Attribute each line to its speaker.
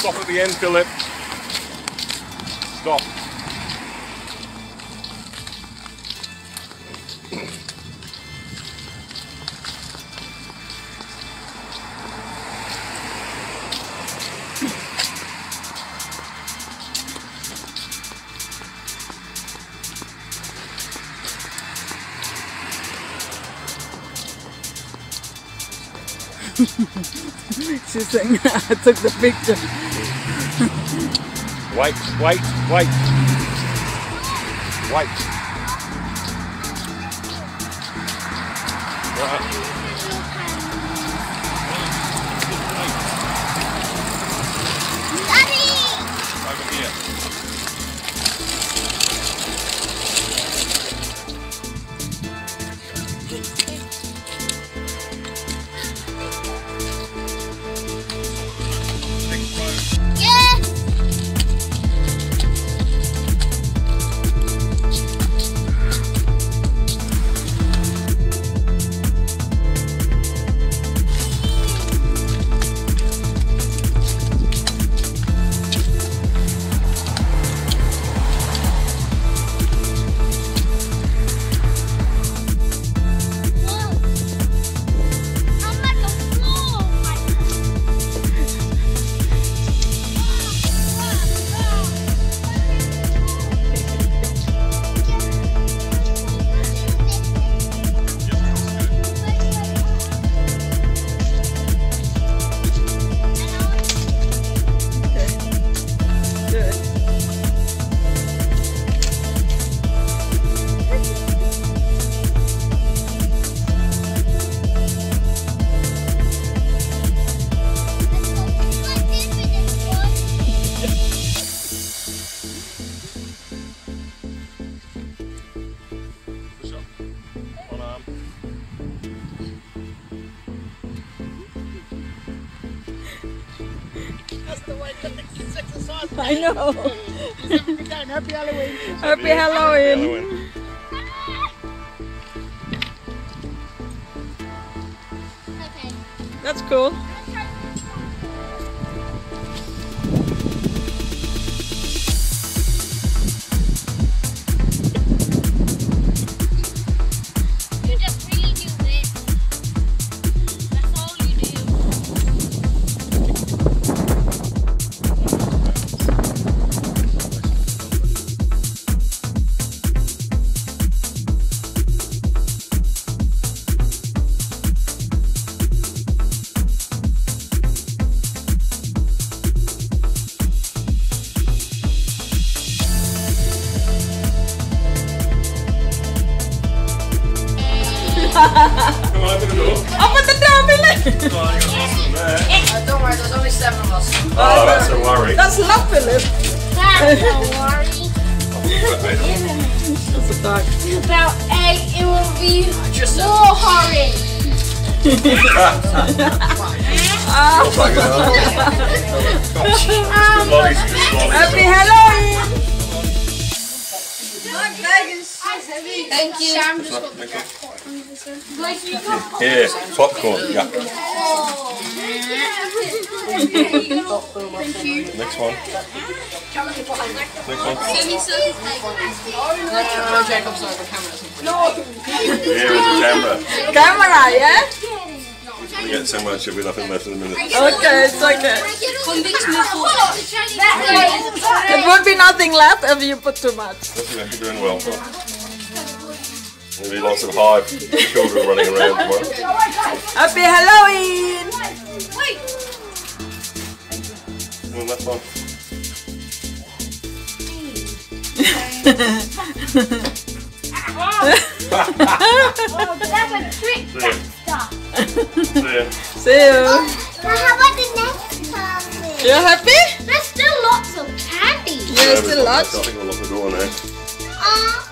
Speaker 1: Stop at the end, Philip. Stop.
Speaker 2: She's saying, I took the picture.
Speaker 1: Wait.
Speaker 3: Daddy!
Speaker 1: Over here.
Speaker 3: Yeah!
Speaker 2: I know.
Speaker 4: Happy Halloween.
Speaker 2: Happy Halloween.
Speaker 3: Okay.
Speaker 2: That's cool.
Speaker 3: You just really do this. That's all you do.
Speaker 1: Come on, open the door.
Speaker 2: Open the door, Philip.
Speaker 1: Oh, you got lots of them there.
Speaker 4: Don't worry, there's only 7 of us.
Speaker 1: Oh, that's a worry.
Speaker 2: That's not Philip.
Speaker 3: That's a worry.
Speaker 2: That's a dog.
Speaker 3: About 8, it will be
Speaker 4: Just
Speaker 3: more horrid.
Speaker 2: Happy Halloween.
Speaker 4: Thank you.
Speaker 1: Here, popcorn. Yeah. Next one. Next one. Here is the camera.
Speaker 2: Camera, yeah?
Speaker 1: We get so much, there'll be nothing left in a minute.
Speaker 2: Okay, it's okay. It would be nothing left if you put too much.
Speaker 1: That's it, you're doing well. There'll be lots of hive children running around tomorrow.
Speaker 2: Happy Halloween!
Speaker 1: Well, that's fun.
Speaker 3: That's a trick stuff.
Speaker 1: See ya.
Speaker 2: See you.
Speaker 3: How about the next person?
Speaker 2: You happy?
Speaker 3: There's still lots of candy.
Speaker 2: There's still lots.
Speaker 1: I think I'll lock the door now.